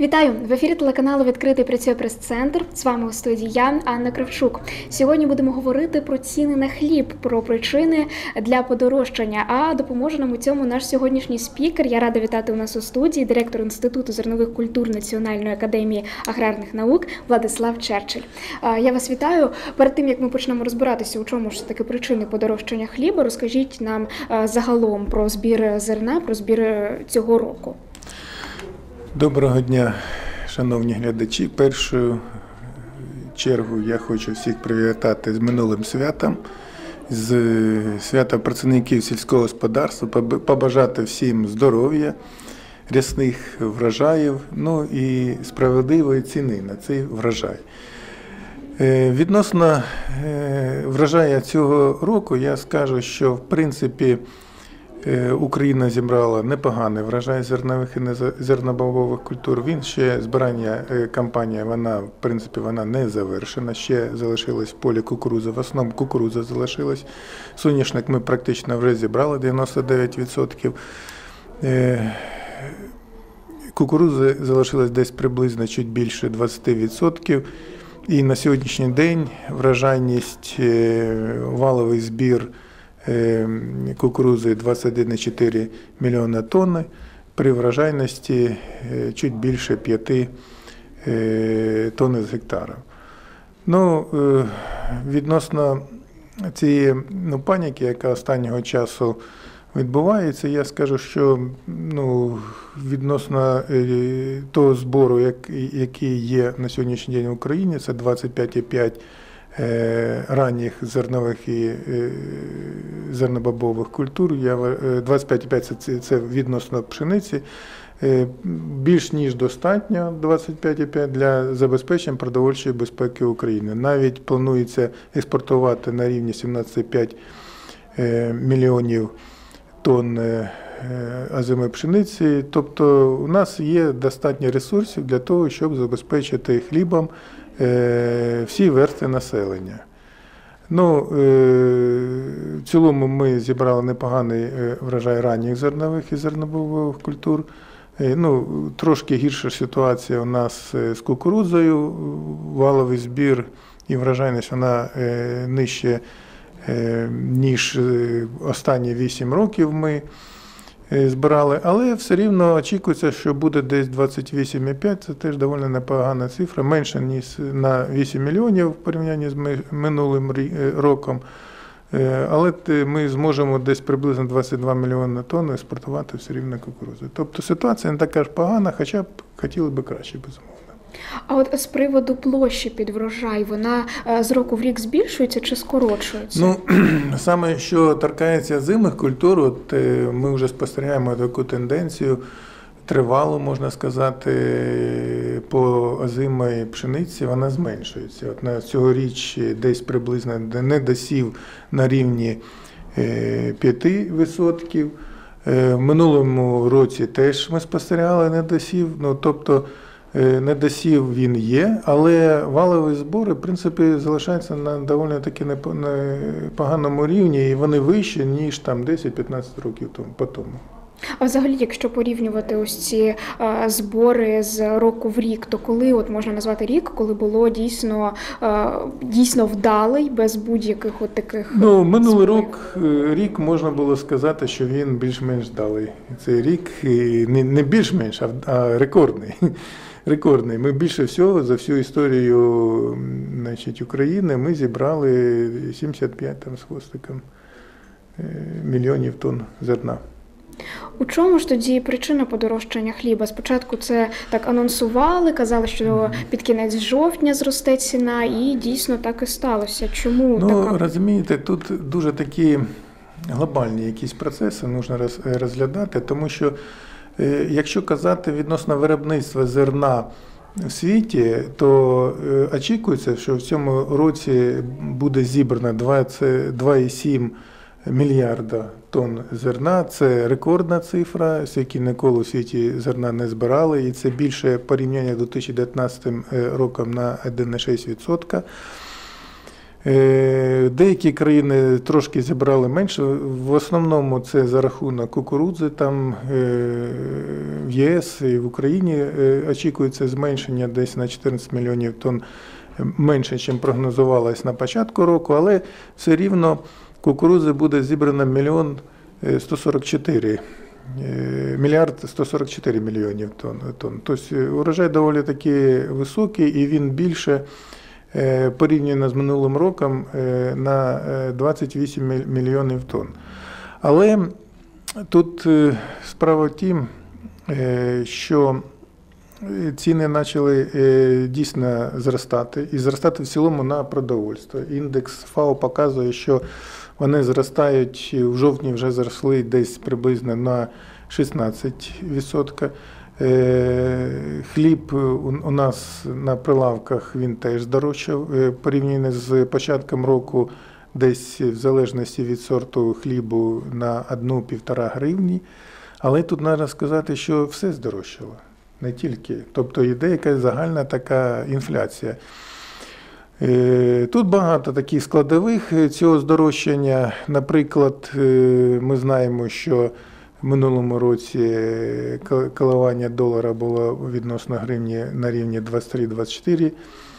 Вітаю! В ефірі телеканалу «Відкритий» працює прес-центр. З вами у студії я, Анна Кравчук. Сьогодні будемо говорити про ціни на хліб, про причини для подорожчання. А допоможе нам у цьому наш сьогоднішній спікер. Я рада вітати у нас у студії директор Інституту зернових культур Національної академії аграрних наук Владислав Черчилль. Я вас вітаю. Перед тим, як ми почнемо розбиратися, у чому ж таки причини подорожчання хліба, розкажіть нам загалом про збір зерна, про збір цього року. Доброго дня, шановні глядачі. В першу чергу я хочу всіх привітати з минулим святом, з свята працівників сільського господарства, побажати всім здоров'я, рясних врожаїв, ну і справедливої ціни на цей врожай. Відносно врожаю цього року я скажу, що в принципі Україна зібрала непоганий врожай зернових і зернобобових культур. Він ще, збирання кампанія, вона, в принципі, вона не завершена. Ще залишилось в полі кукурудза, в основному кукурудза залишилась. Соняшник ми практично вже зібрали 99%. Кукурудзи залишилось десь приблизно чуть більше 20%. І на сьогоднішній день врожайність, валовий збір кукурудзи 21,4 мільйона тонн, при врожайності чуть більше 5 тонн з гектара. Ну, відносно цієї паніки, яка останнього часу відбувається, я скажу, що відносно того збору, який є на сьогоднішній день в Україні, це 25,5 ранніх зернових і зернобобових культур, 25,5 це відносно пшениці, більш ніж достатньо 25,5 для забезпечення продовольчої безпеки України. Навіть планується експортувати на рівні 17,5 мільйонів тонн озимої пшениці. Тобто у нас є достатньо ресурсів для того, щоб забезпечити хлібом всі верстви населення. В цілому ми зібрали непоганий врожай ранніх зернових і зернобобових культур. Трошки гірша ситуація у нас з кукурудзою. Валовий збір і врожайність вона нижче, ніж останні 8 років ми збирали, але все рівно очікується, що буде десь 28,5, це теж доволі непогана цифра, менше ніж на 8 мільйонів в порівнянні з минулим роком, але ми зможемо десь приблизно 22 мільйони тонн експортувати все рівно кукурудзи. Тобто ситуація не така ж погана, хоча б хотіли б краще, безумовно. А от з приводу площі під врожай, вона з року в рік збільшується чи скорочується? Саме що торкається озимих культур, от ми вже спостерігаємо таку тенденцію, тривалу, можна сказати, по озимої пшениці, вона зменшується. От на цьогоріч десь приблизно недосів на рівні 5%. В минулому році теж ми спостерігали недосів, тобто недосів він є, але валові збори, в принципі, залишаються на доволі таки непоганому рівні, і вони вищі, ніж там 10-15 років по тому. А взагалі, якщо порівнювати ось ці збори з року в рік, то коли от можна назвати рік, коли було дійсно вдалий, без будь-яких от таких минулий рік можна було сказати, що він більш-менш вдалий. Цей рік не більш-менш, а рекордний. Рекордний. Ми більше всього за всю історію України ми зібрали 75 з хвостиком мільйонів тонн зерна. У чому ж тоді причина подорожчання хліба? Спочатку це так анонсували, казали, що під кінець жовтня зросте ціна, і дійсно так і сталося. Чому така? Розумієте, тут дуже такі глобальні якісь процеси потрібно розглядати, тому що якщо казати відносно виробництва зерна в світі, то очікується, що в цьому році буде зібрано 2,7 мільярда тонн зерна. Це рекордна цифра, скільки ніколи у світі зерна не збирали, і це більше порівняння з 2019 роком на 1,6%. Деякі країни трошки зібрали менше, в основному це за рахунок кукурудзи, там в ЄС і в Україні очікується зменшення десь на 14 мільйонів тонн менше, ніж прогнозувалось на початку року, але все рівно кукурудзи буде зібрано мільярд 144 мільйонів тонн. Тобто урожай доволі таки високий і він більше порівняно з минулим роком на 28 мільйонів тонн. Але тут справа в тім, що ціни почали дійсно зростати, і зростати в цілому на продовольство. Індекс ФАО показує, що вони зростають, в жовтні вже зросли десь приблизно на 16%. Хліб у нас на прилавках він теж здорожчав, порівняно з початком року десь в залежності від сорту хлібу на 1-1,5 гривні. Але тут треба сказати, що все здорожчало, не тільки. Тобто йде якась загальна така інфляція. Тут багато таких складових цього здорожчання. Наприклад, ми знаємо, що в минулому році коливання долара було відносно гривні на рівні 23-24,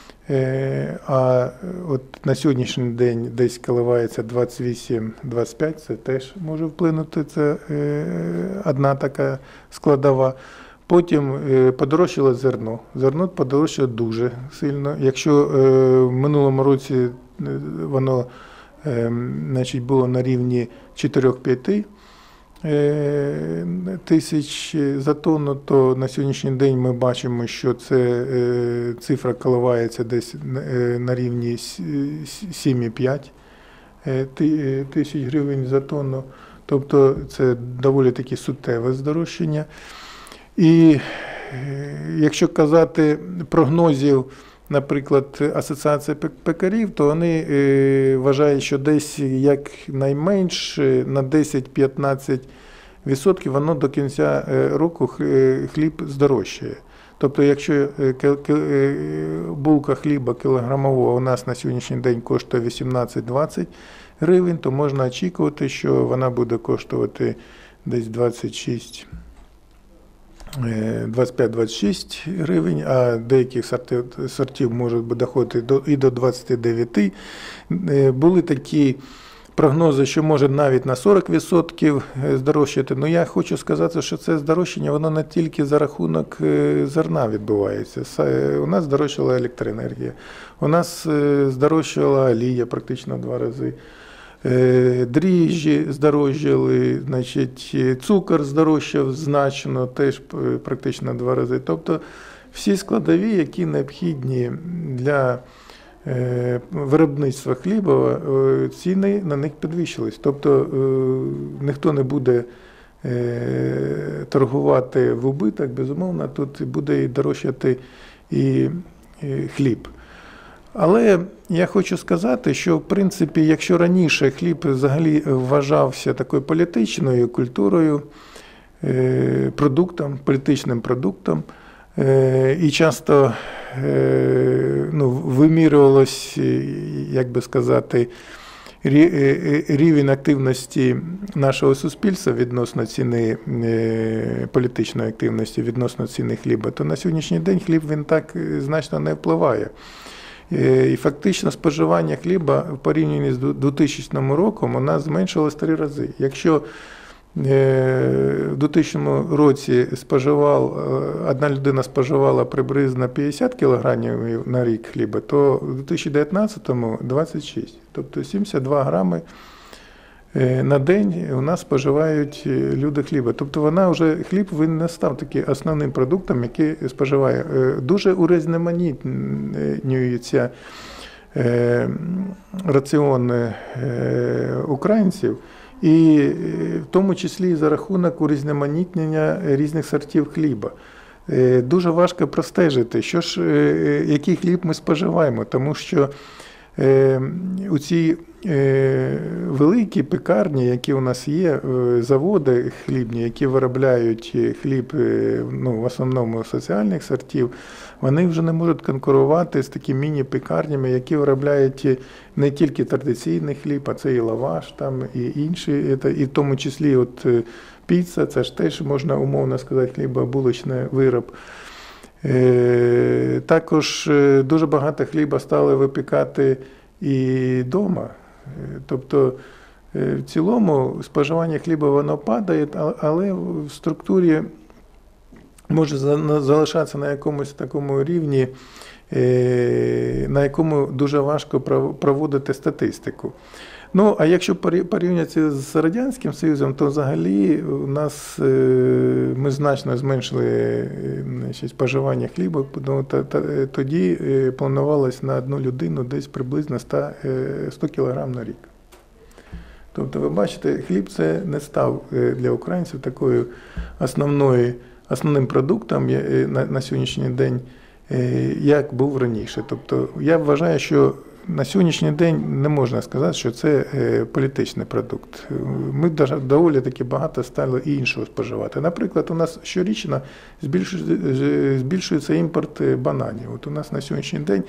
а от на сьогоднішній день десь коливається 28-25, це теж може вплинути, це одна така складова. Потім подорожчало зерно. Зерно подорожчало дуже сильно. Якщо в минулому році воно було на рівні 4-5 тисяч за тонну, то на сьогоднішній день ми бачимо, що це цифра коливається десь на рівні 7,5 тисяч гривень за тонну. Тобто це доволі таки суттєве здорожчання. І якщо казати прогнозів, наприклад, Асоціації пекарів, то вони вважають, що десь якнайменше на 10-15% воно до кінця року хліб здорожчає. Тобто, якщо булка хліба кілограмового у нас на сьогоднішній день коштує 18-20 гривень, то можна очікувати, що вона буде коштувати десь 25-26 гривень, а деяких сортів можуть доходити і до 29. Були такі прогнози, що може навіть на 40% здорожчати. Ну, я хочу сказати, що це здорожчання, воно не тільки за рахунок зерна відбувається. У нас здорожчала електроенергія, у нас здорожчала олія практично в 2 рази. Дріжджі здорожчали, значить, цукор здорожчав значно, теж практично 2 рази. Тобто всі складові, які необхідні для виробництва хліба, ціни на них підвищились. Тобто ніхто не буде торгувати в убиток, безумовно, тут буде і дорожчати і хліб. Але я хочу сказати, що, в принципі, якщо раніше хліб взагалі вважався такою політичною культурою, продуктом, політичним продуктом, і часто вимірювалось, як би сказати, рівень активності нашого суспільства відносно ціни, політичної активності відносно ціни хліба, то на сьогоднішній день хліб він так значно не впливає. І фактично споживання хліба в порівнянні з 2000 роком у нас зменшилось 3 рази. Якщо в 2000 році одна людина споживала приблизно 50 кг на рік хліба, то в 2019-му 26. Тобто 72 грами на день у нас споживають люди хліба. Тобто хліб він не став таким основним продуктом, який споживає. Дуже урізноманітнюється раціон українців, і в тому числі за рахунок урізноманітнення різних сортів хліба. Дуже важко простежити, який хліб ми споживаємо, тому що у цій великі пекарні, які у нас є, заводи хлібні, які виробляють хліб, в основному соціальних сортів, вони вже не можуть конкурувати з такими міні-пекарнями, які виробляють не тільки традиційний хліб, а це і лаваш, там, і інші, і в тому числі піца, це ж теж, можна умовно сказати, хлібобулочний вироб. Також дуже багато хліба стали випікати і вдома. Тобто, в цілому споживання хліба воно падає, але в структурі може залишатися на якомусь такому рівні, на якому дуже важко проводити статистику. Ну, а якщо порівняти з Радянським Союзом, то взагалі у нас ми значно зменшили споживання хліба, тоді планувалось на одну людину десь приблизно 100 кг на рік. Тобто, ви бачите, хліб це не став для українців такою основним продуктом на сьогоднішній день, як був раніше. Тобто, я вважаю, що на сьогоднішній день не можна сказати, що це політичний продукт. Ми доволі таки багато стали і іншого споживати. Наприклад, у нас щорічно збільшується імпорт бананів. От у нас на сьогоднішній день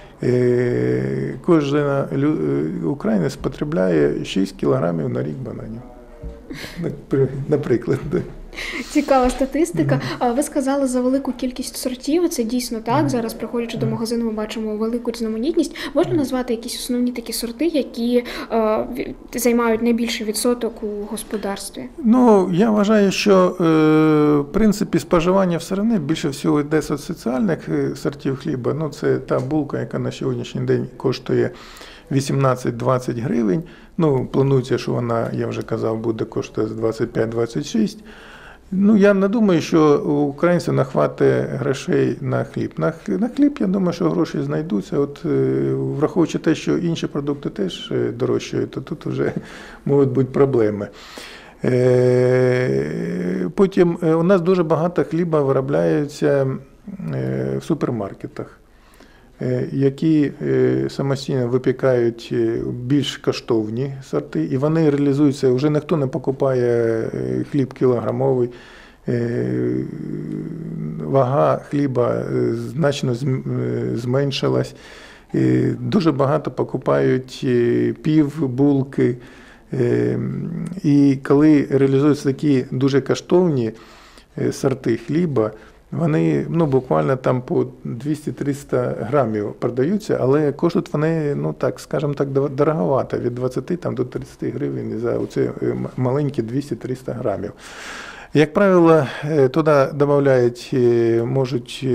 кожен українець потребляє 6 кілограмів на рік бананів. Наприклад. Цікава статистика. Ви сказали за велику кількість сортів, це дійсно так. Зараз, приходячи до магазину, ми бачимо велику різноманітність. Можна назвати якісь основні такі сорти, які займають найбільший відсоток у господарстві? Ну, я вважаю, що, в принципі, споживання все одно більше всього йде з соціальних сортів хліба. Ну, це та булка, яка на сьогоднішній день коштує 18-20 гривень. Ну, планується, що вона, я вже казав, буде коштувати 25-26. Ну, я не думаю, що у українців нахватить грошей на хліб. На хліб, я думаю, що гроші знайдуться. От, враховуючи те, що інші продукти теж дорожчають, то тут вже можуть бути проблеми. Потім у нас дуже багато хліба виробляється в супермаркетах, які самостійно випікають більш коштовні сорти, і вони реалізуються, вже ніхто не покупає хліб кілограмовий, вага хліба значно зменшилась, дуже багато покупають пів булки, і коли реалізуються такі дуже коштовні сорти хліба, вони буквально там по 200-300 грамів продаються, але коштують вони, скажімо так, дороговато, від 20 до 30 гривень за оці маленькі 200-300 грамів. Як правило, туди додають, можуть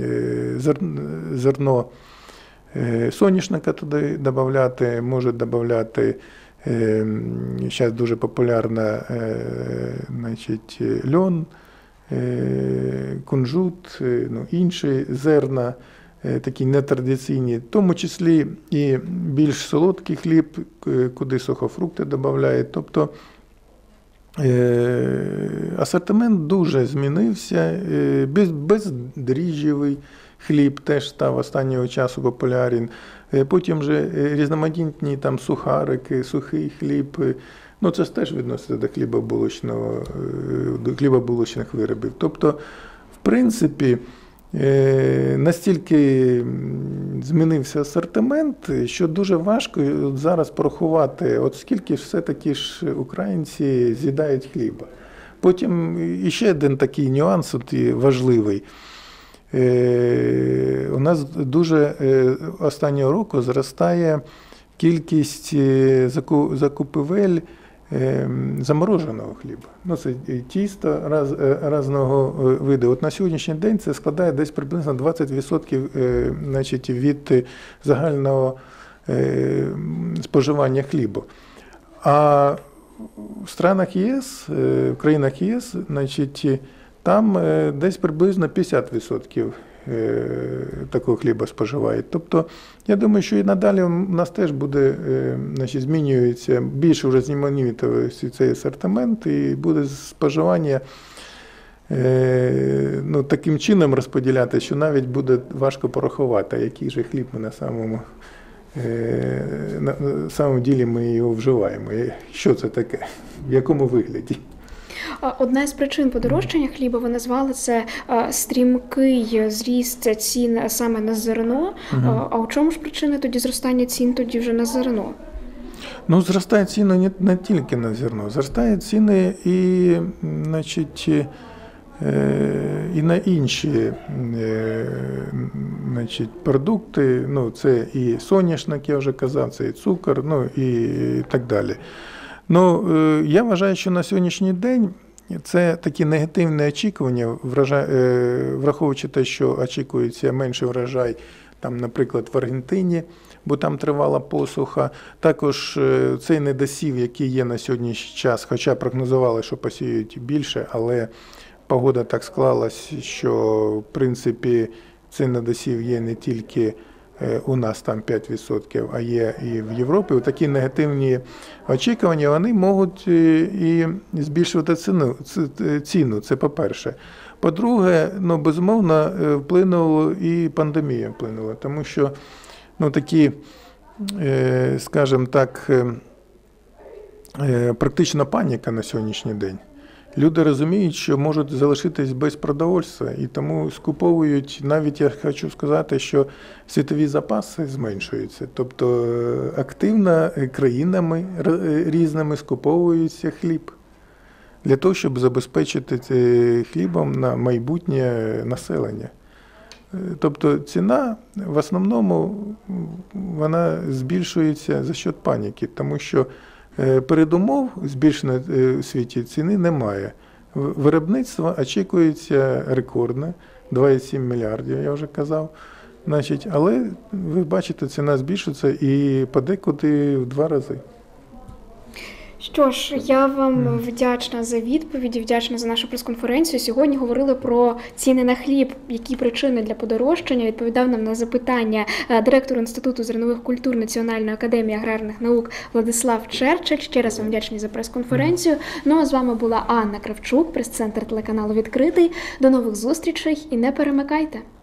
зерно соняшника туди додати, можуть додати, зараз дуже популярна, льон, кунжут, інші зерна, такі нетрадиційні, в тому числі і більш солодкий хліб, куди сухофрукти додають. Тобто асортимент дуже змінився, бездріжджевий хліб теж став останнього часу популярен. Потім вже різноманітні там сухарики, сухий хліб. Це ж теж відноситься до хлібобулочних виробів. Тобто, в принципі, настільки змінився асортимент, що дуже важко зараз порахувати, от скільки все-таки ж українці з'їдають хліба. Потім іще один такий нюанс важливий. У нас дуже останнього року зростає кількість закупівель замороженого хліба. Це тісто різного виду. От на сьогоднішній день це складає десь приблизно 20% від загального споживання хлібу. А в странах ЄС, в країнах ЄС, там десь приблизно 50% такого хліба споживають. Тобто, я думаю, що і надалі у нас теж буде, змінюється, більше вже змінюється цей асортимент, і буде споживання таким чином розподіляти, що навіть буде важко порахувати, який же хліб ми на самому на самом ділі ми його вживаємо. Що це таке? В якому вигляді? Одна із причин подорожчання хліба, ви назвали це стрімкий зріст цін саме на зерно. А у чому ж причина тоді зростання цін тоді вже на зерно? Ну, зростають ціни не тільки на зерно, зростають ціни і, значить, і на інші, значить, продукти. Ну, це і соняшник, я вже казав, це і цукор, ну і так далі. Ну, я вважаю, що на сьогоднішній день це такі негативні очікування, враховуючи те, що очікується менший врожай, там, наприклад, в Аргентині, бо там тривала посуха. Також цей недосів, який є на сьогоднішній час, хоча прогнозували, що посіють більше, але погода так склалась, що, в принципі, цей недосів є не тільки у нас там 5%, а є і в Європі. Такі негативні очікування, вони можуть і збільшувати ціну, це по-перше. По-друге, ну, безумовно, вплинула і пандемія вплинула, тому що, ну, такі, скажімо так, практично паніка на сьогоднішній день. Люди розуміють, що можуть залишитись без продовольства, і тому скуповують, навіть я хочу сказати, що світові запаси зменшуються. Тобто активно країнами різними скуповується хліб для того, щоб забезпечити хлібом на майбутнє населення. Тобто ціна в основному вона збільшується за счет паніки, тому що передумов збільшення в світі ціни немає. Виробництво очікується рекордне, 2,7 мільярдів, я вже казав. Значить, але ви бачите, ціна збільшується і подекуди в 2 рази. Що ж, я вам вдячна за відповіді, вдячна за нашу прес-конференцію. Сьогодні говорили про ціни на хліб, які причини для подорожчання. Відповідав нам на запитання директор Інституту зернових культур Національної академії аграрних наук Владислав Черчель. Ще раз вам вдячні за прес-конференцію. Ну а з вами була Анна Кравчук, прес-центр телеканалу «Відкритий». До нових зустрічей і не перемикайте!